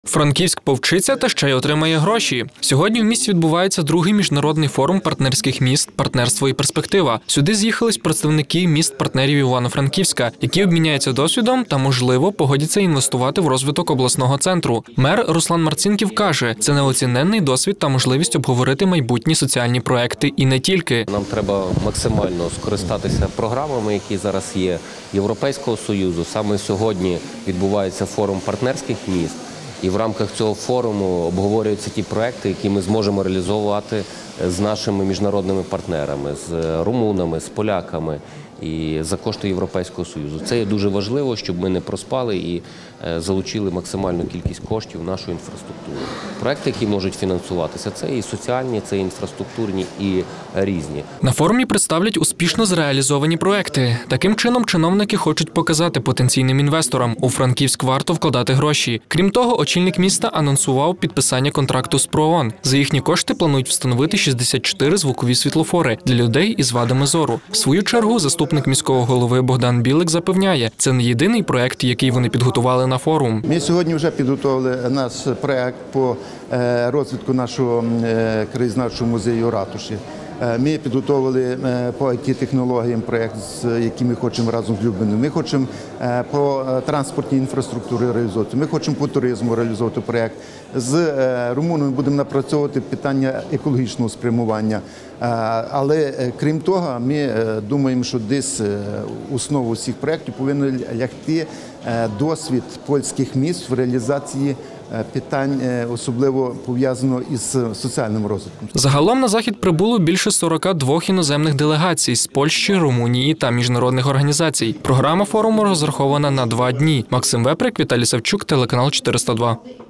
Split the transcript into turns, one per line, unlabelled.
Франківськ повчиться та ще й отримає гроші. Сьогодні в місті відбувається другий міжнародний форум партнерських міст «Партнерство і перспектива». Сюди з'їхались представники міст-партнерів Івано-Франківська, які обміняються досвідом та, можливо, погодяться інвестувати в розвиток обласного центру. Мер Руслан Марцинків каже, це неоціненний досвід та можливість обговорити майбутні соціальні проекти і не тільки.
Нам треба максимально скористатися програмами, які зараз є Європейського Союзу. Саме сьогодні відбувається форум партнерських міст. І в рамках цього форуму обговорюються ті проекти, які ми зможемо реалізовувати з нашими міжнародними партнерами, з румунами, з поляками і за кошти Європейського Союзу. Це є дуже важливо, щоб ми не проспали і залучили максимальну кількість коштів в нашу інфраструктуру. Проекти, які можуть фінансуватися, це і соціальні, це і інфраструктурні, і різні.
На форумі представлять успішно зреалізовані проекти. Таким чином, чиновники хочуть показати потенційним інвесторам, у Франківськ варто вкладати гроші. Крім того, очільник міста анонсував підписання контракту з ПРООН. За їхні кошти планують встановити 64 звукові світлофори для людей із вадами зору. В свою чергу, заступник міського голови Богдан Білик запевняє, це не єдиний проект, який вони підготували на форум.
Ми сьогодні вже підготували наш проект по розвитку нашого краєзнавчого музею у ратуші. Ми підготовили по IT-технологіям проєкт, який ми хочемо разом з Любиною. Ми хочемо по транспортній інфраструктурі реалізовувати. Ми хочемо по туризму реалізовувати проєкт. З румунами будемо напрацьовувати питання екологічного спрямування. Але крім того, ми думаємо, що десь в основу всіх проєктів повинен лягти досвід польських міст в реалізації питань, особливо пов'язано із соціальним розвитком.
Загалом на захід прибуло більше 42 іноземних делегацій з Польщі, Румунії та міжнародних організацій. Програма форуму розрахована на 2 дні. Максим Веприк, Віталій Савчук, телеканал 402.